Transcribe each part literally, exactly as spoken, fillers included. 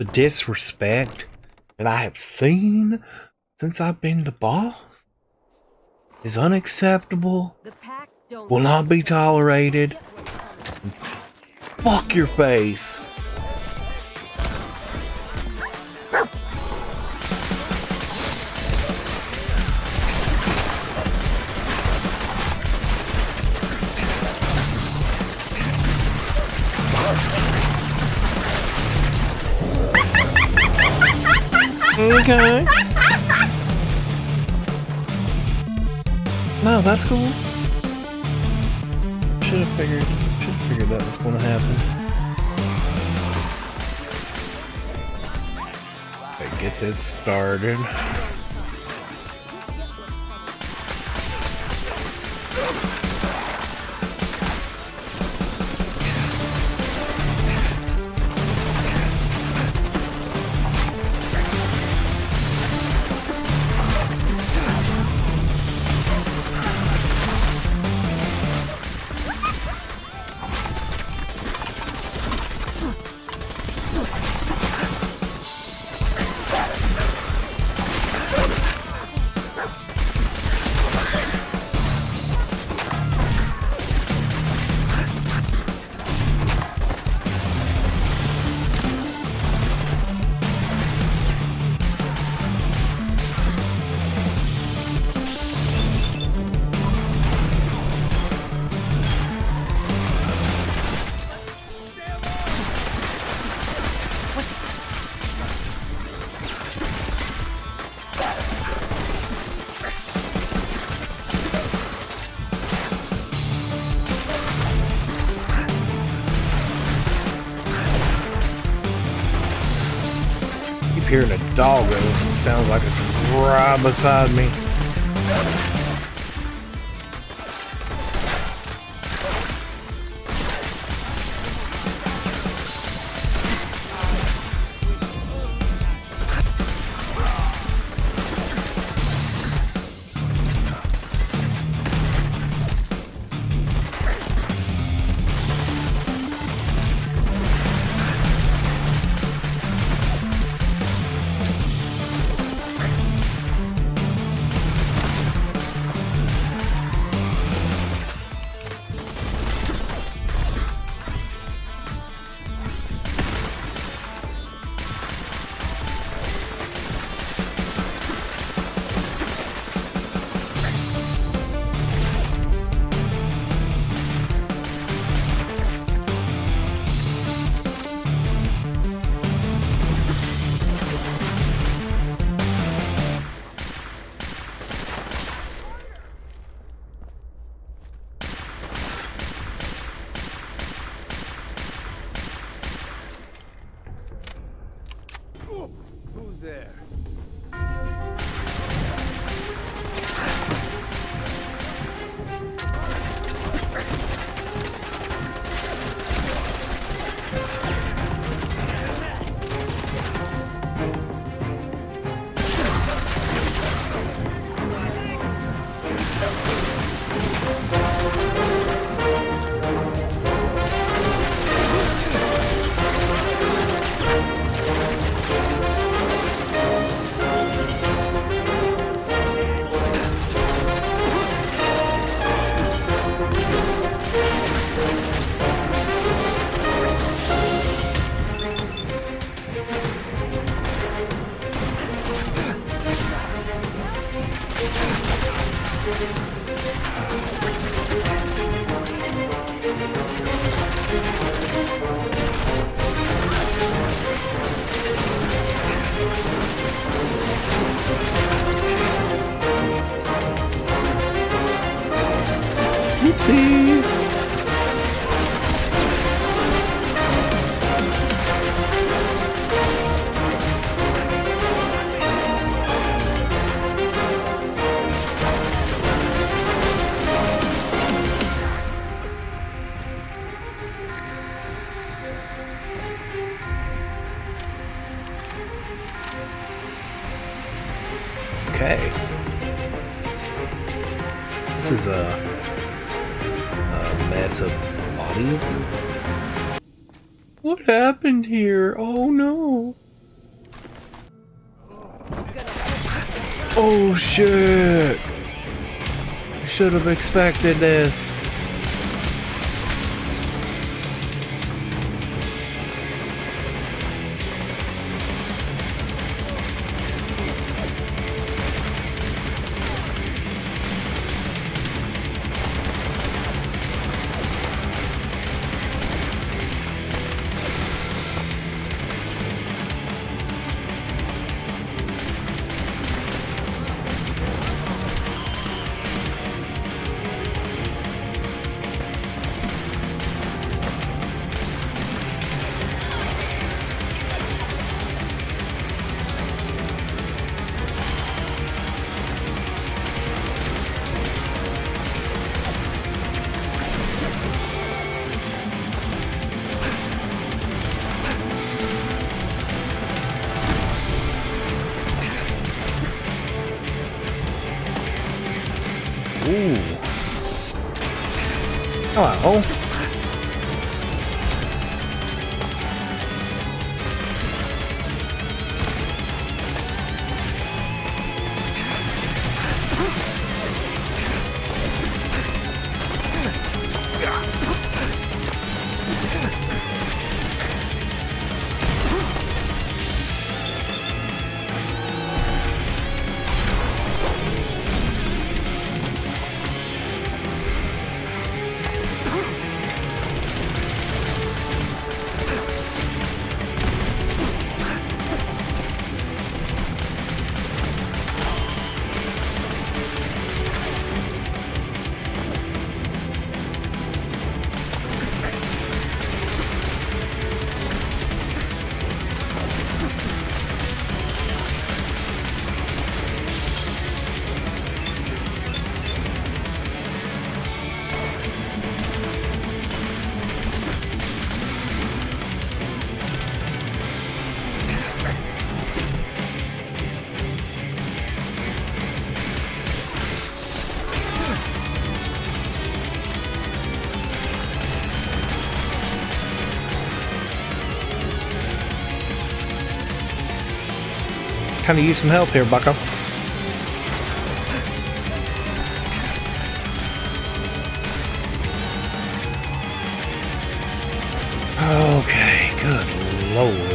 disrespect that I have seen since I've been the boss is unacceptable, will not be tolerated. Fuck your face. Okay. No, that's cool. Should have figured. Should have figured that was going to happen. Okay, get this started. Hearing a dog roast, it sounds like it's right beside me. Who's there? Oopsie. Okay. This is a, a mess of bodies. What happened here? Oh no. Oh shit! I should have expected this. Ooh. Hello. Kind of use some help here, bucko. Okay, good lord.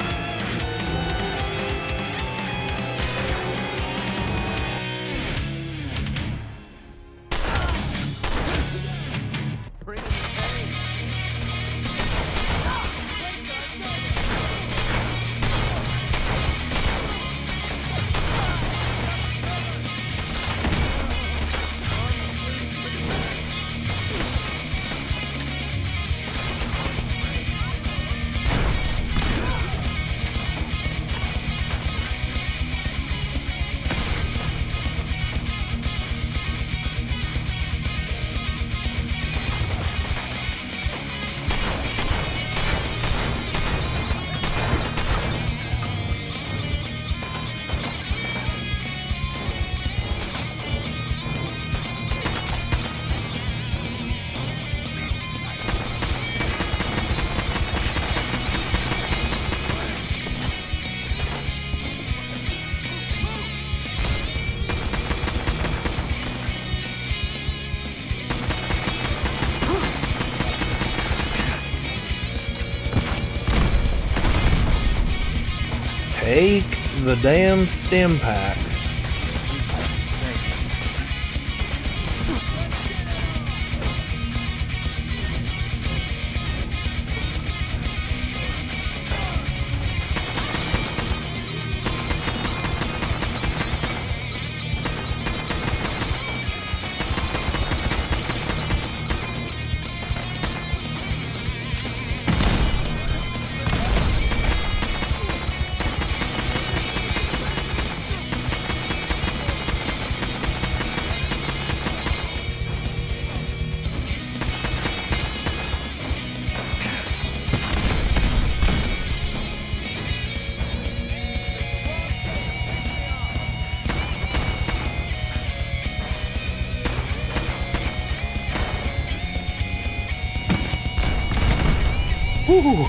Take the damn stim pack. Woo.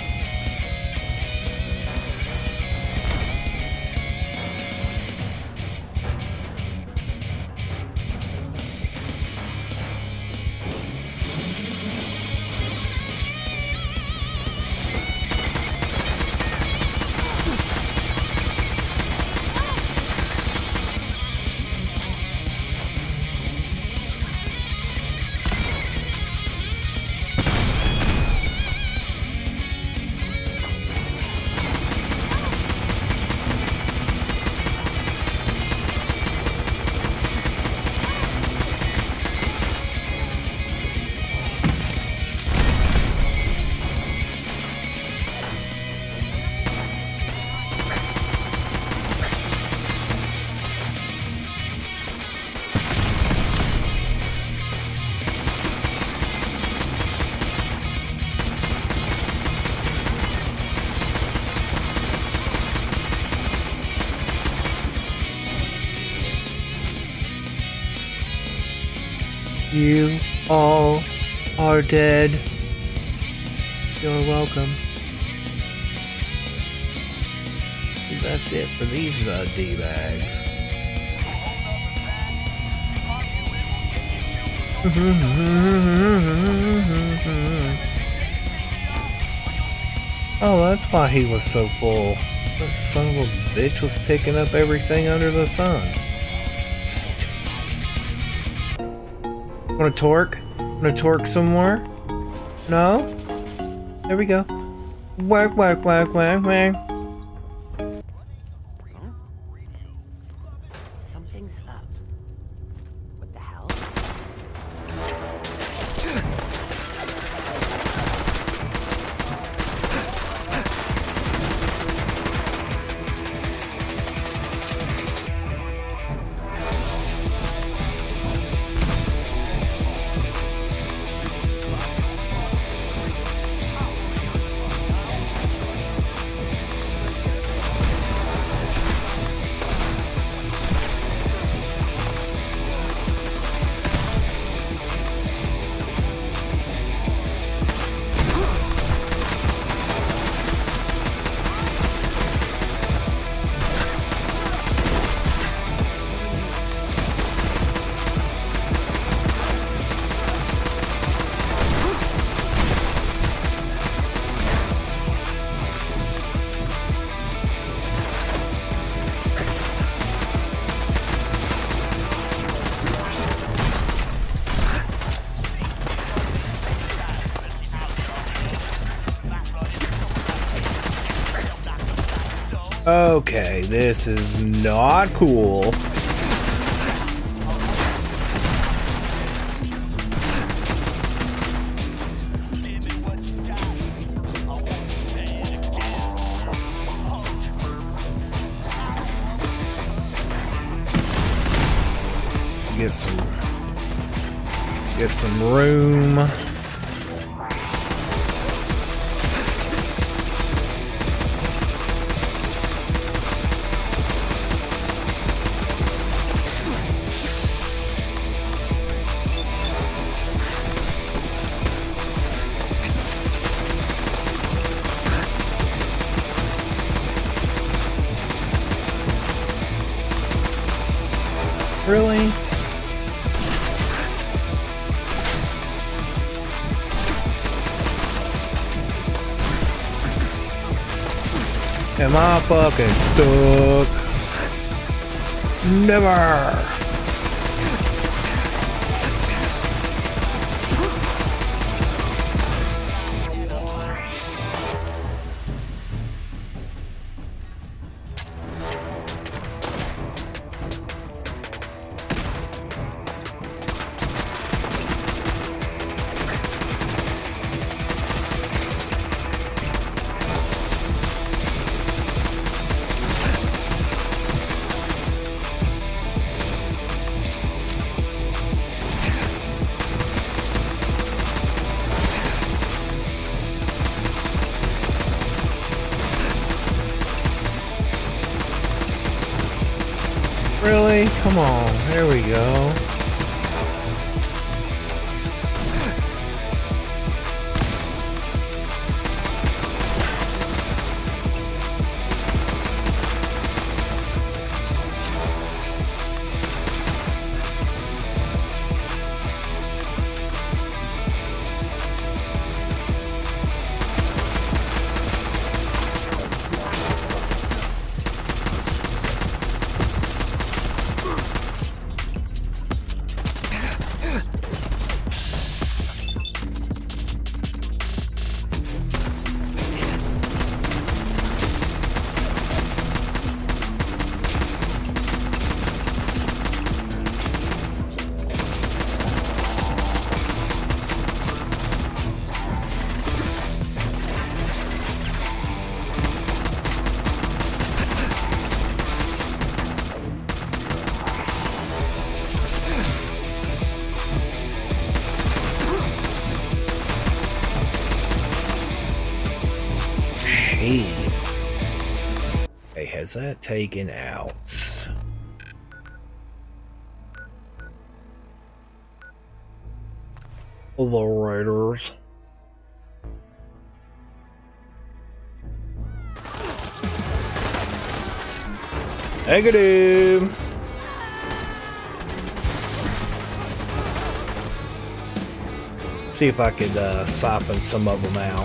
You all are dead. You're welcome. That's it for these uh, D-bags. Oh, that's why he was so full. That son of a bitch was picking up everything under the sun. Wanna torque? Wanna torque some more? No? There we go. Whack, whack, whack, whack, whack. Something's up. What the hell? Okay, this is not cool. Let's get some get some room. Really? Am I fucking stuck? Never! Really? Come on. There we go. Okay, has that taken out? The Raiders. Negative. See if I could uh, siphon some of them out.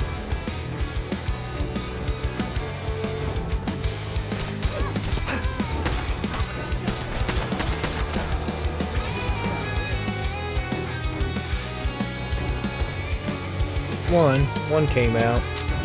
One, one came out.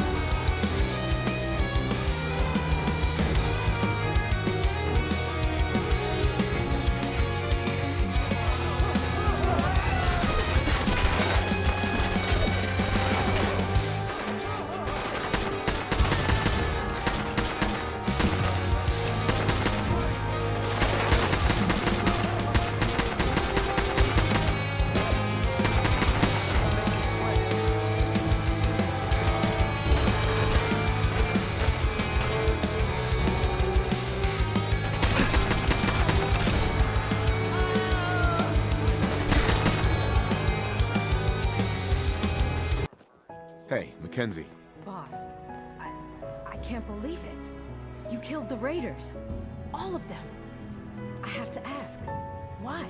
Hey, Mackenzie. Boss, I... I can't believe it. You killed the Raiders. All of them. I have to ask, why?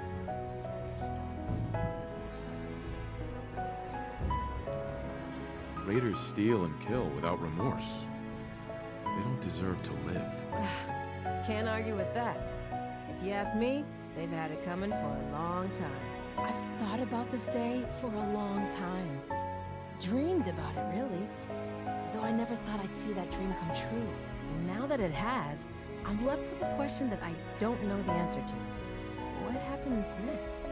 Raiders steal and kill without remorse. They don't deserve to live. Can't argue with that. If you ask me, they've had it coming for a long time. I've thought about this day for a long time. Dreamed about it, really. Though I never thought I'd see that dream come true. Now that it has, I'm left with a question that I don't know the answer to. What happens next?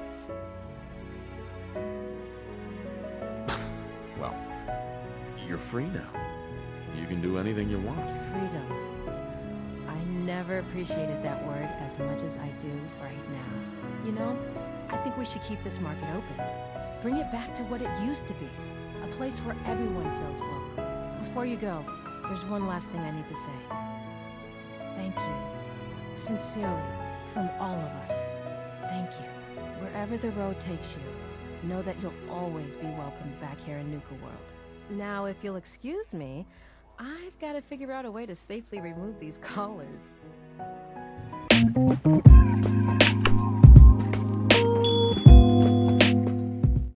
Well, you're free now. You can do anything you want. Freedom. I never appreciated that word as much as I do right now. You know, I think we should keep this market open. Bring it back to what it used to be. A place where everyone feels welcome. Before you go, there's one last thing I need to say. Thank you. Sincerely, from all of us. Thank you. Wherever the road takes you, know that you'll always be welcomed back here in Nuka World. Now, if you'll excuse me, I've got to figure out a way to safely remove these collars.